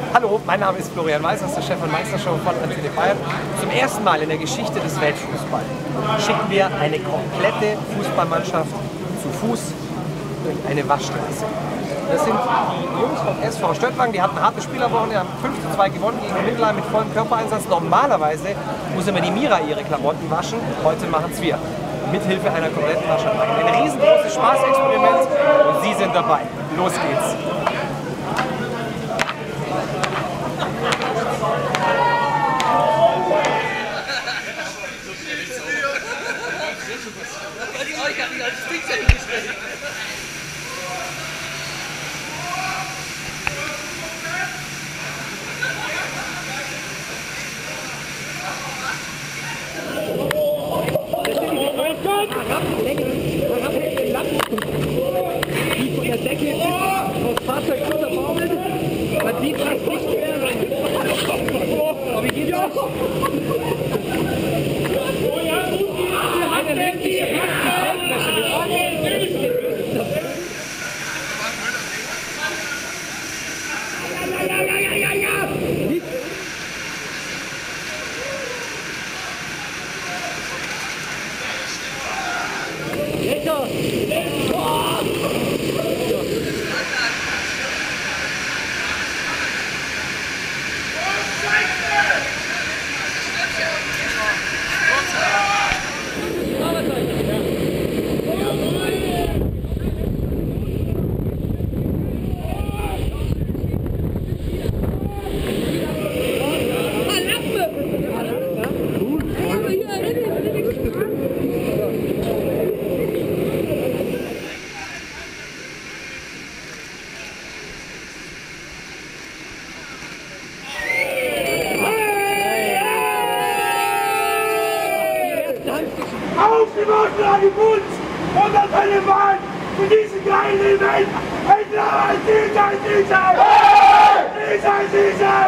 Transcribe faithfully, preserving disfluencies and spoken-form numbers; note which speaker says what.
Speaker 1: Hallo, mein Name ist Florian Weiß, das ist der Chef von Meistershow von Antenne Bayern. Zum ersten Mal in der Geschichte des Weltfußballs schicken wir eine komplette Fußballmannschaft zu Fuß durch eine Waschstraße. Das sind die Jungs vom S V Stöttwang, die hatten eine harte Spielerwoche, die haben fünf zu zwei gewonnen gegen Mittelheim mit vollem Körpereinsatz. Normalerweise muss immer die Mira ihre Klamotten waschen, heute machen es wir. Mithilfe einer kompletten Waschanlage. Ein riesengroßes Spaßexperiment und Sie sind dabei. Los geht's!
Speaker 2: Ich hab mich als Fixer hingestellt.
Speaker 3: Die von der Decke aufs Fahrzeug runterbaumelt, man sieht fast nicht mehr rein. Aber wie geht das? Einer lenkt sich die Feldfläche mit an. Ja, ja, ja, ja, ja! Lecker! Boah!
Speaker 4: Aufgeworfen an die Bund und an seine Bahn für diesen geilen Event. Ein Lauer, Sieger, Sieger! Sieger, Sieger!